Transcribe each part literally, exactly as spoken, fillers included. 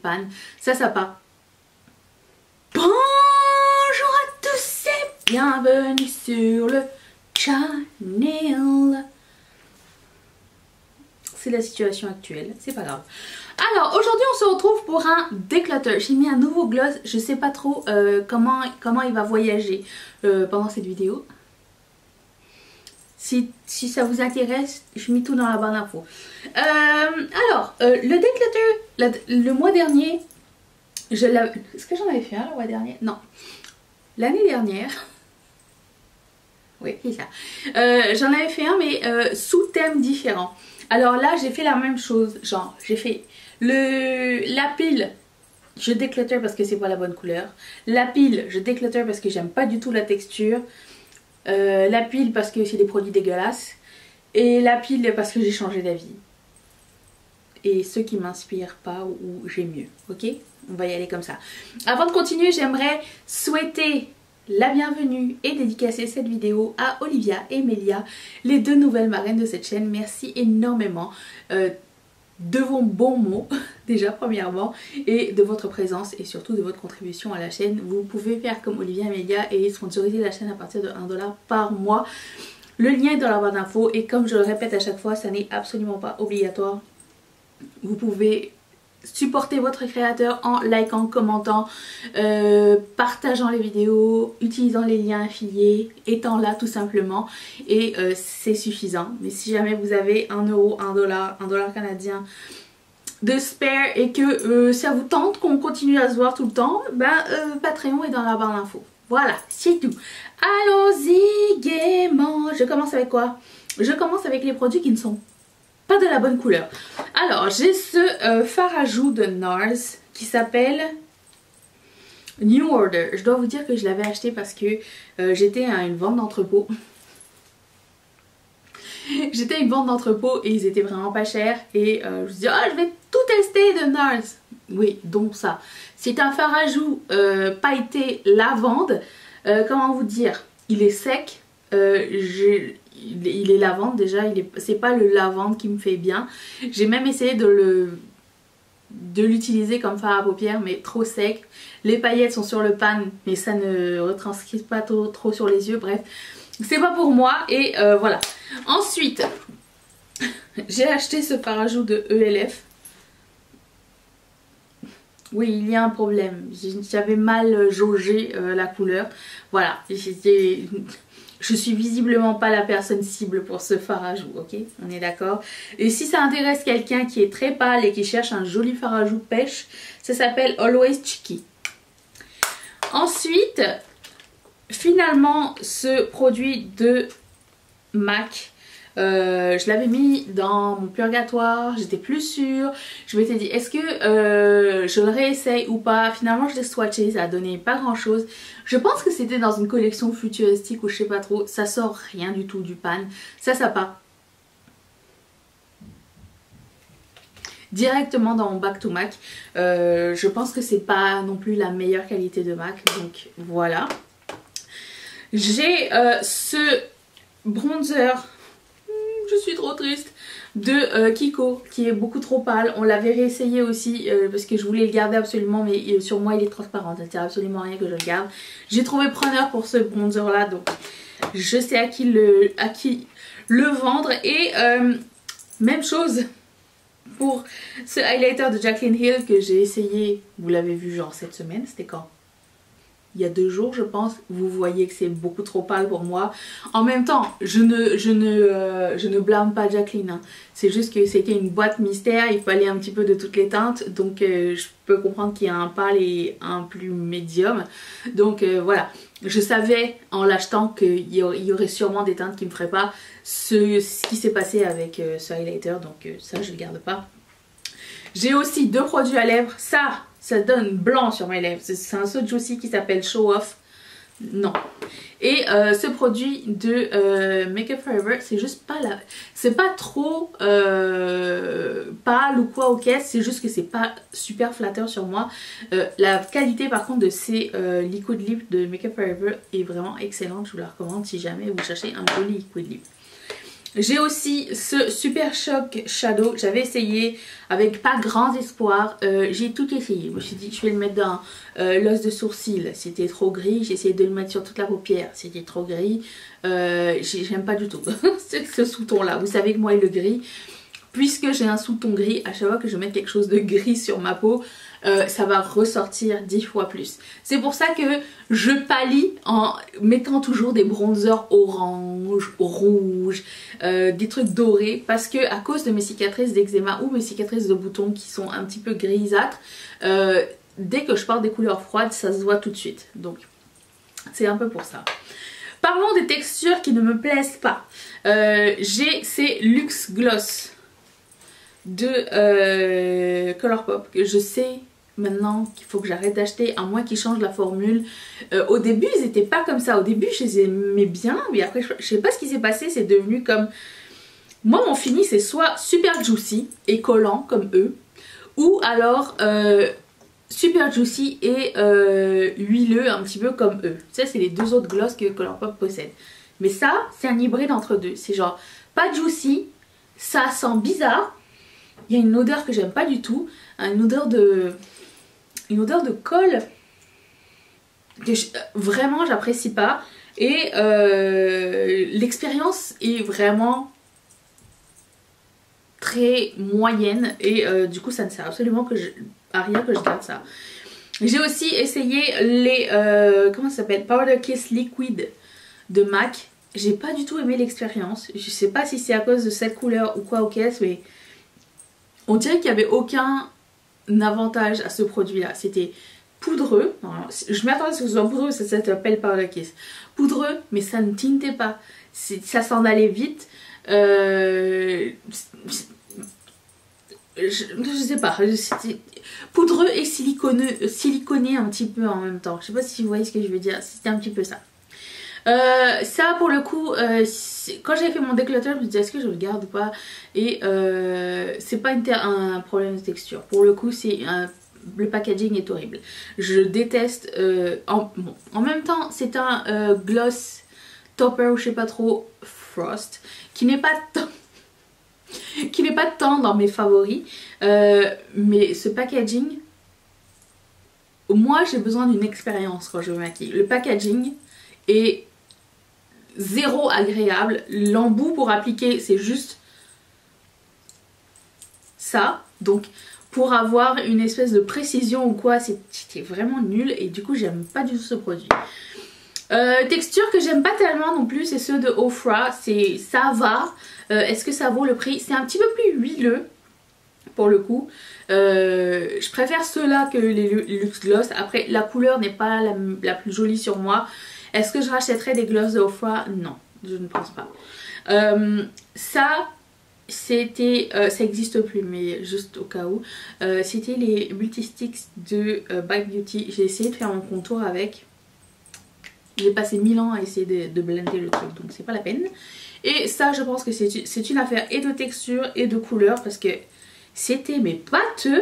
pan. Ça, ça part. Bonjour à tous et bienvenue sur le channel. C'est la situation actuelle, c'est pas grave. Alors aujourd'hui on se retrouve pour un déclutter. J'ai mis un nouveau gloss, je sais pas trop euh, comment, comment il va voyager euh, pendant cette vidéo. Si, si ça vous intéresse, je mets tout dans la barre d'infos. Euh, alors, euh, le déclutter, la, le mois dernier, je l'avais... Est-ce que j'en avais fait un le mois dernier? Non. L'année dernière... Oui, c'est ça. Euh, j'en avais fait un mais euh, sous thème différent. Alors là j'ai fait la même chose, genre j'ai fait le la pile, je déclutter parce que c'est pas la bonne couleur. La pile, je déclutter parce que j'aime pas du tout la texture. Euh, la pile parce que c'est des produits dégueulasses. Et la pile parce que j'ai changé d'avis. Et ceux qui m'inspirent pas ou j'ai mieux, ok? On va y aller comme ça. Avant de continuer, j'aimerais souhaiter la bienvenue et dédicacer cette vidéo à Olivia et Mélia, les deux nouvelles marraines de cette chaîne. Merci énormément euh, de vos bons mots, déjà premièrement, et de votre présence et surtout de votre contribution à la chaîne. Vous pouvez faire comme Olivia et Mélia et sponsoriser la chaîne à partir de un dollar par mois. Le lien est dans la barre d'infos et comme je le répète à chaque fois, ça n'est absolument pas obligatoire. Vous pouvez supporter votre créateur en likant, commentant, euh, partageant les vidéos, utilisant les liens affiliés, étant là tout simplement et euh, c'est suffisant. Mais si jamais vous avez un euro, un dollar, un dollar canadien de spare et que euh, ça vous tente qu'on continue à se voir tout le temps, ben euh, Patreon est dans la barre d'infos. Voilà, c'est tout. Allons-y gaiement. Je commence avec quoi? Je commence avec les produits qui ne sont pas de la bonne couleur. Alors j'ai ce euh, fard à joues de NARS qui s'appelle New Order. Je dois vous dire que je l'avais acheté parce que euh, j'étais à une vente d'entrepôt. J'étais à une vente d'entrepôt et ils étaient vraiment pas chers. Et euh, je me suis dit, oh, je vais tout tester de NARS. Oui, donc ça. C'est un fard à joues euh, pailleté lavande. Euh, comment vous dire? Il est sec. Euh, j'ai... Il est lavande déjà, c'est pas le lavande qui me fait bien. J'ai même essayé de le de l'utiliser comme fard à paupières mais trop sec. Les paillettes sont sur le pan mais ça ne retranscrit pas trop, trop sur les yeux. Bref, c'est pas pour moi et euh, voilà. Ensuite, j'ai acheté ce fard à joues de E L F. Oui, il y a un problème. J'avais mal jaugé euh, la couleur. Voilà, c'était... Je suis visiblement pas la personne cible pour ce fard à joues, ok? On est d'accord? Et si ça intéresse quelqu'un qui est très pâle et qui cherche un joli fard à joues pêche, ça s'appelle Always Cheeky. Ensuite, finalement, ce produit de MAC, euh, je l'avais mis dans mon purgatoire, j'étais plus sûre. Je m'étais dit, est-ce que euh, je le réessaye ou pas? Finalement, je l'ai swatché, ça a donné pas grand chose. Je pense que c'était dans une collection futuristique ou je sais pas trop. Ça sort rien du tout du pan. Ça, ça part directement dans mon back to MAC. Euh, je pense que c'est pas non plus la meilleure qualité de MAC. Donc voilà. J'ai euh, ce bronzer. Je suis trop triste. De euh, Kiko qui est beaucoup trop pâle. On l'avait réessayé aussi euh, parce que je voulais le garder absolument mais euh, sur moi il est transparent. Ça ne sert absolument à rien que je le garde. J'ai trouvé preneur pour ce bronzer là donc je sais à qui le, à qui le vendre. Et euh, même chose pour ce highlighter de Jaclyn Hill que j'ai essayé. Vous l'avez vu genre cette semaine. C'était quand? Il y a deux jours je pense. Vous voyez que c'est beaucoup trop pâle pour moi. En même temps je ne, je ne, euh, je ne blâme pas Jaclyn hein. C'est juste que c'était une boîte mystère. Il fallait un petit peu de toutes les teintes. Donc euh, je peux comprendre qu'il y a un pâle et un plus médium. Donc euh, voilà. Je savais en l'achetant qu'il y aurait sûrement des teintes qui ne me feraient pas ce, ce qui s'est passé avec euh, ce highlighter. Donc euh, ça je ne le garde pas. J'ai aussi deux produits à lèvres. Ça Ça donne blanc sur mes lèvres. C'est un Soju aussi qui s'appelle Show Off. Non. Et euh, ce produit de euh, Make Up Forever, c'est juste pas la... C'est pas trop euh, pâle ou quoi, ok. C'est juste que c'est pas super flatteur sur moi. Euh, la qualité par contre de ces euh, liquid lip de Make Up Forever est vraiment excellente. Je vous la recommande si jamais vous cherchez un joli liquid lip. J'ai aussi ce Super Shock Shadow, j'avais essayé avec pas grand espoir, euh, j'ai tout essayé. Je me suis dit je vais le mettre dans euh, l'os de sourcil, c'était trop gris, j'ai essayé de le mettre sur toute la paupière, c'était trop gris, euh, j'aime pas du tout ce sous-ton là, vous savez que moi et le gris, puisque j'ai un sous-ton gris, à chaque fois que je mets quelque chose de gris sur ma peau, Euh, ça va ressortir dix fois plus. C'est pour ça que je pâlis en mettant toujours des bronzers orange, rouge, euh, des trucs dorés, parce que à cause de mes cicatrices d'eczéma ou mes cicatrices de boutons qui sont un petit peu grisâtres, euh, dès que je porte des couleurs froides, ça se voit tout de suite. Donc c'est un peu pour ça. Parlons des textures qui ne me plaisent pas. Euh, j'ai ces Luxe Gloss de euh, Colourpop que je sais maintenant qu'il faut que j'arrête d'acheter, à moins qu'ils changent la formule. Euh, au début ils étaient pas comme ça, au début je les aimais bien, mais après je, je sais pas ce qui s'est passé, c'est devenu comme... Moi mon fini c'est soit super juicy et collant comme eux, ou alors euh, super juicy et euh, huileux un petit peu comme eux. Ça c'est les deux autres gloss que Colourpop possède. Mais ça c'est un hybride entre deux, c'est genre pas juicy, ça sent bizarre, il y a une odeur que j'aime pas du tout, une odeur de... une odeur de colle que je, vraiment j'apprécie pas, et euh, l'expérience est vraiment très moyenne, et euh, du coup ça ne sert absolument que je, à rien que je garde ça. J'ai aussi essayé les euh, comment ça s'appelle, Powder Kiss Liquid de MAC. J'ai pas du tout aimé l'expérience, je sais pas si c'est à cause de cette couleur ou quoi au caisse, mais on dirait qu'il n'y avait aucun avantage à ce produit là. C'était poudreux, alors, je m'attendais à ce que ce soit poudreux, ça s'appelle Powder Kiss, poudreux, mais ça ne tintait pas, ça s'en allait vite, euh, je, je sais pas, c'était poudreux et siliconeux, siliconé un petit peu en même temps, je sais pas si vous voyez ce que je veux dire, c'était un petit peu ça. Euh, ça pour le coup, euh, quand j'avais fait mon déclutter, je me disais est-ce que je le garde ou pas, et euh, c'est pas une un problème de texture, pour le coup c'est un, le packaging est horrible, je déteste, euh, en, bon, en même temps c'est un euh, gloss topper ou je sais pas trop, Frost, qui n'est pas tant qui n'est pas tant dans mes favoris, euh, mais ce packaging, moi j'ai besoin d'une expérience quand je me maquille, le packaging est zéro agréable, l'embout pour appliquer c'est juste ça, donc pour avoir une espèce de précision ou quoi c'était vraiment nul, et du coup j'aime pas du tout ce produit. Euh, texture que j'aime pas tellement non plus, c'est ceux de Ofra, c'est ça va, euh, est-ce que ça vaut le prix, c'est un petit peu plus huileux pour le coup, euh, je préfère ceux-là que les Luxe Gloss. Après la couleur n'est pas la, la plus jolie sur moi. Est-ce que je rachèterais des gloss de Ofra? Non, je ne pense pas. Euh, ça, c'était, euh, ça n'existe plus, mais juste au cas où. Euh, c'était les Multisticks de euh, Bike Beauty. J'ai essayé de faire mon contour avec. J'ai passé mille ans à essayer de, de blender le truc, donc c'est pas la peine. Et ça, je pense que c'est une affaire et de texture et de couleur, parce que c'était mais pâteux.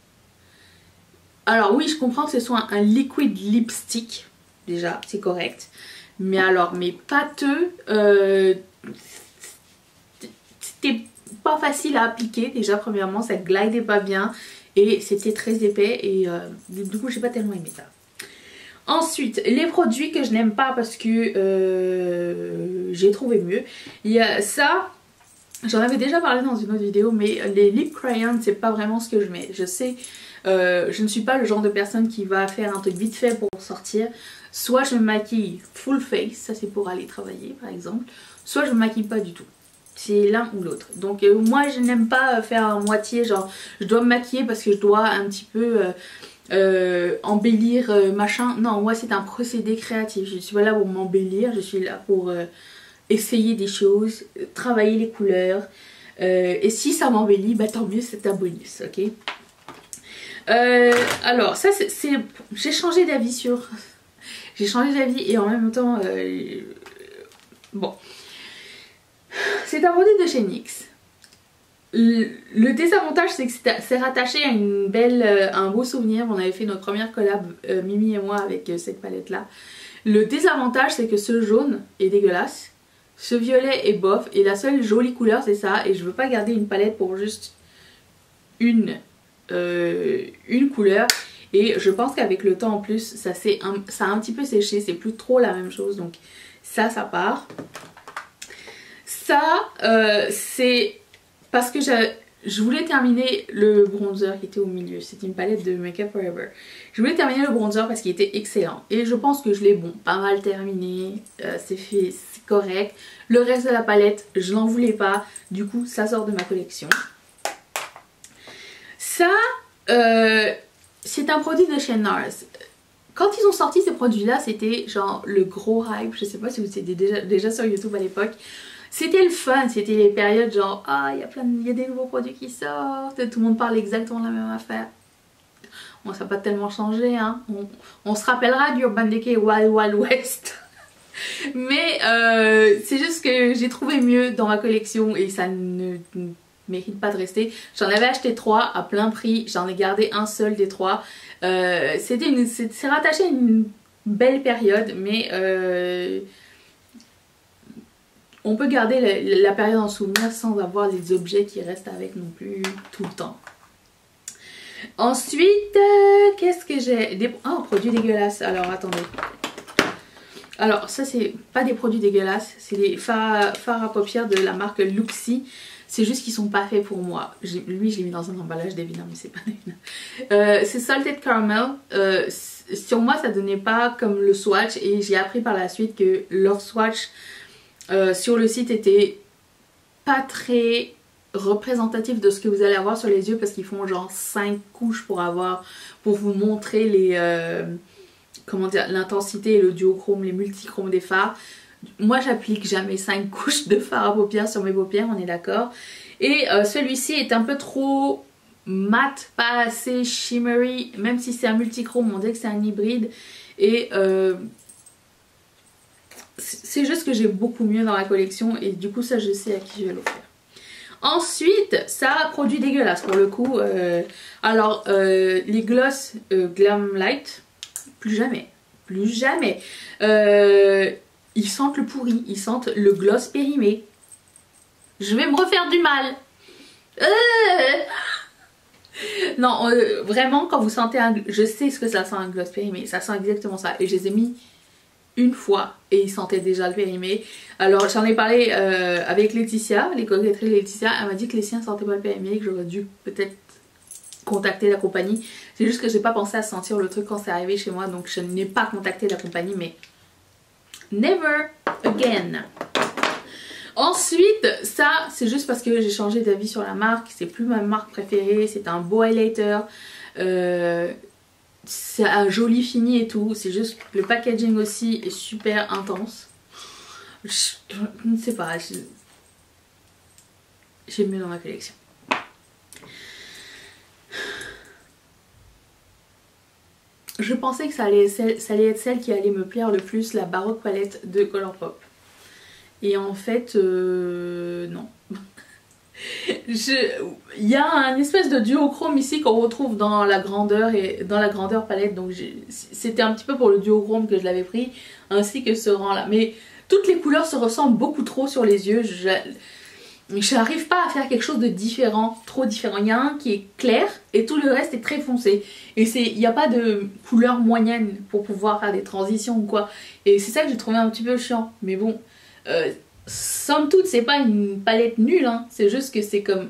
Alors oui, je comprends que ce soit un, un liquid lipstick. Déjà c'est correct, mais alors mes pâteux, euh, c'était pas facile à appliquer déjà, premièrement ça glidait pas bien et c'était très épais, et euh, du coup j'ai pas tellement aimé ça. Ensuite les produits que je n'aime pas parce que euh, j'ai trouvé mieux, il y a ça, j'en avais déjà parlé dans une autre vidéo, mais les lip crayons c'est pas vraiment ce que je mets, je sais. Euh, je ne suis pas le genre de personne qui va faire un truc vite fait pour sortir. Soit je me maquille full face, ça c'est pour aller travailler par exemple, soit je me maquille pas du tout. C'est l'un ou l'autre. Donc euh, moi je n'aime pas faire à moitié, genre je dois me maquiller parce que je dois un petit peu euh, euh, embellir euh, machin. Non, moi c'est un procédé créatif, je suis pas là pour m'embellir, je suis là pour euh, essayer des choses, travailler les couleurs. Euh, et si ça m'embellit, bah tant mieux, c'est un bonus, ok. Euh, alors ça c'est, j'ai changé d'avis sur, j'ai changé d'avis et en même temps, euh, bon, c'est un produit de chez N Y X. Le, le désavantage c'est que c'est rattaché à une belle, euh, un beau souvenir. On avait fait notre première collab, euh, Mimi et moi, avec euh, cette palette là. Le désavantage c'est que ce jaune est dégueulasse, ce violet est bof et la seule jolie couleur c'est ça, et je veux pas garder une palette pour juste une, euh, une couleur. Et je pense qu'avec le temps en plus ça, un, ça a un petit peu séché, c'est plus trop la même chose, donc ça ça part. Ça euh, c'est parce que je voulais terminer le bronzer qui était au milieu, c'était une palette de Make Up Forever. Je voulais terminer le bronzer parce qu'il était excellent et je pense que je l'ai bon, pas mal terminé, euh, c'est fait, c'est correct. Le reste de la palette je n'en voulais pas, du coup ça sort de ma collection. Ça euh, c'est un produit de chez NARS. Quand ils ont sorti ces produits là c'était genre le gros hype, je sais pas si vous étiez déjà, déjà sur YouTube à l'époque. C'était le fun, c'était les périodes genre ah il y a plein de, y a des nouveaux produits qui sortent, tout le monde parle exactement de la même affaire. Bon ça n'a pas tellement changé hein, on, on se rappellera du Urban Decay Wild Wild West. Mais euh, c'est juste que j'ai trouvé mieux dans ma collection et ça ne, ne mérite pas de rester. J'en avais acheté trois à plein prix, j'en ai gardé un seul des trois. Euh, C'était une, c'est rattaché à une belle période mais euh, on peut garder la, la période en souvenir sans avoir des objets qui restent avec non plus tout le temps. Ensuite, euh, qu'est-ce que j'ai? Des oh, produits dégueulasses. Alors, attendez. Alors, ça, c'est pas des produits dégueulasses. C'est des fards, fards à paupières de la marque Luxie. C'est juste qu'ils sont pas faits pour moi. Lui, je l'ai mis dans un emballage d'évidemment, mais c'est pas évident. Euh, c'est Salted Caramel. Euh, sur moi, ça donnait pas comme le swatch. Et j'ai appris par la suite que leur swatch... Euh, sur le site était pas très représentatif de ce que vous allez avoir sur les yeux parce qu'ils font genre cinq couches pour avoir pour vous montrer les euh, comment dire l'intensité et le duochrome, les multichromes des fards. Moi j'applique jamais cinq couches de fard à paupières sur mes paupières, on est d'accord. Et euh, celui-ci est un peu trop mat, pas assez shimmery, même si c'est un multichrome, on dit que c'est un hybride. Et euh, c'est juste que j'ai beaucoup mieux dans la collection et du coup ça je sais à qui je vais l'offrir. Ensuite, ça, produit dégueulasse pour le coup. Euh, alors, euh, les gloss euh, Glam Light, plus jamais. Plus jamais. Euh, ils sentent le pourri, ils sentent le gloss périmé. Je vais me refaire du mal. Euh non, euh, vraiment, quand vous sentez un... Je sais ce que ça sent un gloss périmé, ça sent exactement ça. Et je les ai mis une fois et ils sentaient déjà le périmé. Alors j'en ai parlé euh, avec Laetitia, les coquetteries Laetitia, elle m'a dit que les siens sentaient pas le périmé, que j'aurais dû peut-être contacter la compagnie. C'est juste que j'ai pas pensé à sentir le truc quand c'est arrivé chez moi, donc je n'ai pas contacté la compagnie, mais never again. Ensuite, ça c'est juste parce que j'ai changé d'avis sur la marque, c'est plus ma marque préférée, c'est un beau highlighter. Euh, c'est un joli fini et tout, c'est juste que le packaging aussi est super intense. Je, je ne sais pas, j'ai mieux dans ma collection. Je pensais que ça allait, ça allait être celle qui allait me plaire le plus, la Baroque palette de Colourpop. Et en fait, euh, non. Il y a un espèce de duochrome ici qu'on retrouve dans la grandeur et dans la grandeur palette, donc c'était un petit peu pour le duochrome que je l'avais pris, ainsi que ce rang là, mais toutes les couleurs se ressemblent beaucoup trop sur les yeux. Je n'arrive pas à faire quelque chose de différent, trop différent. Il y a un qui est clair et tout le reste est très foncé, et il n'y a pas de couleur moyenne pour pouvoir faire des transitions ou quoi, et c'est ça que j'ai trouvé un petit peu chiant. Mais bon, euh, somme toute c'est pas une palette nulle hein. C'est juste que c'est comme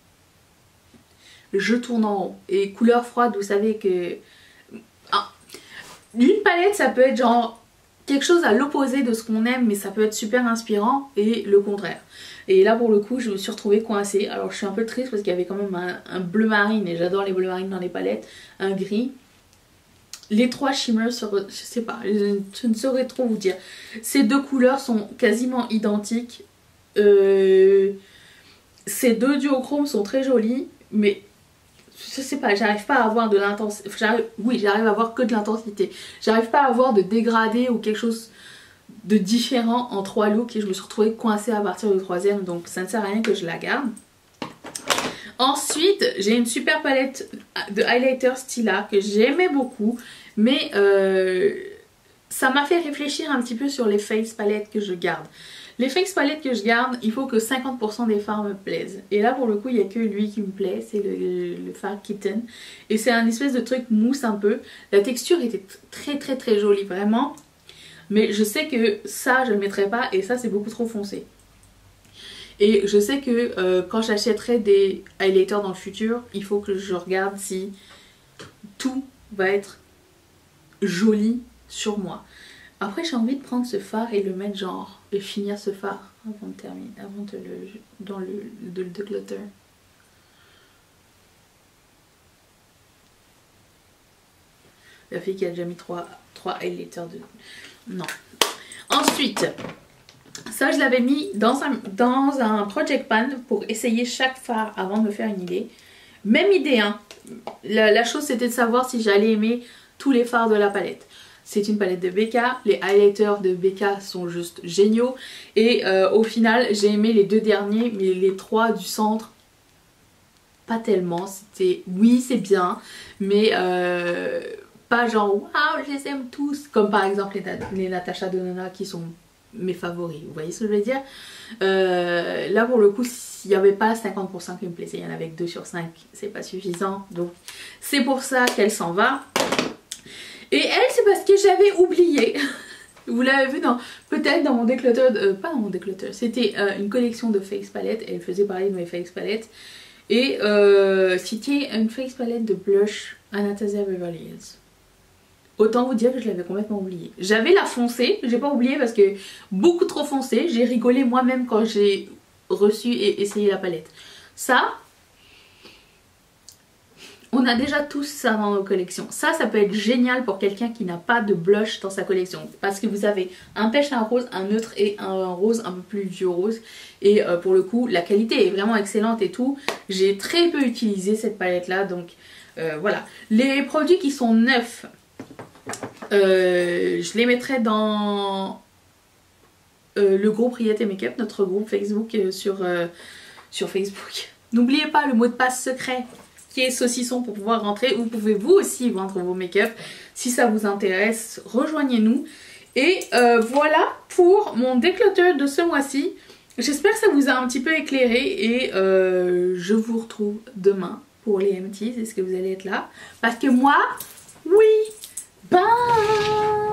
je tourne en rond. Et couleur froide, vous savez que ah. Une palette ça peut être genre quelque chose à l'opposé de ce qu'on aime, mais ça peut être super inspirant, et le contraire. Et là pour le coup je me suis retrouvée coincée. Alors je suis un peu triste parce qu'il y avait quand même un, un bleu marine, et j'adore les bleus marines dans les palettes, un gris. Les trois shimmers, je sais pas, je, je ne saurais trop vous dire. Ces deux couleurs sont quasiment identiques. Euh, ces deux duochromes sont très jolis, mais je sais pas, j'arrive pas à avoir de l'intensité. Oui, j'arrive à avoir que de l'intensité. J'arrive pas à avoir de dégradé ou quelque chose de différent en trois looks, et je me suis retrouvée coincée à partir du troisième, donc ça ne sert à rien que je la garde. Ensuite, j'ai une super palette de highlighter Stila que j'aimais beaucoup, mais euh, ça m'a fait réfléchir un petit peu sur les face palettes que je garde. Les face palettes que je garde, il faut que cinquante pour cent des fards me plaisent. Et là pour le coup il n'y a que lui qui me plaît, c'est le, le fard Kitten. Et c'est un espèce de truc mousse un peu. La texture était très très très jolie vraiment. Mais je sais que ça je ne le mettrai pas et ça c'est beaucoup trop foncé. Et je sais que euh, quand j'achèterai des highlighters dans le futur, il faut que je regarde si tout va être joli sur moi. Après j'ai envie de prendre ce fard et le mettre genre et finir ce fard avant de terminer, avant de le dans le de le declutter. La fille qui a déjà mis trois highlighters de... Non. Ensuite, ça je l'avais mis dans un, dans un project pan pour essayer chaque fard avant de me faire une idée. Même idée hein. La, la chose c'était de savoir si j'allais aimer tous les fards de la palette. C'est une palette de B K, les highlighters de B K sont juste géniaux et euh, au final j'ai aimé les deux derniers mais les trois du centre pas tellement. C'était oui c'est bien mais euh, pas genre waouh je les aime tous comme par exemple les, les Natasha Denona qui sont mes favoris, vous voyez ce que je veux dire. Euh, là pour le coup s'il n'y avait pas cinquante pour cent qui me plaisait, il y en avait que deux sur cinq, c'est pas suffisant donc c'est pour ça qu'elle s'en va. Et elle c'est parce que j'avais oublié. Vous l'avez vu dans peut-être dans mon declutter, euh, pas dans mon declutter, c'était euh, une collection de face palettes. Elle faisait parler de mes face palettes. Et euh, c'était une face palette de blush Anastasia Beverly Hills. Autant vous dire que je l'avais complètement oublié. J'avais la foncée, j'ai pas oublié parce que beaucoup trop foncée. J'ai rigolé moi-même quand j'ai reçu et essayé la palette. Ça... On a déjà tous ça dans nos collections. Ça, ça peut être génial pour quelqu'un qui n'a pas de blush dans sa collection. Parce que vous avez un pêche à rose, un neutre et un rose un peu plus vieux rose. Et euh, pour le coup, la qualité est vraiment excellente et tout. J'ai très peu utilisé cette palette là. Donc euh, voilà. Les produits qui sont neufs, euh, je les mettrai dans euh, le groupe Riette et Makeup, notre groupe Facebook euh, sur, euh, sur Facebook. N'oubliez pas le mot de passe secret qui est saucisson pour pouvoir rentrer. Vous pouvez vous aussi vendre vos make-up. Si ça vous intéresse, rejoignez-nous. Et euh, voilà pour mon declutter de ce mois-ci. J'espère que ça vous a un petit peu éclairé et euh, je vous retrouve demain pour les M Ts. Est-ce que vous allez être là? Parce que moi, oui. Bye.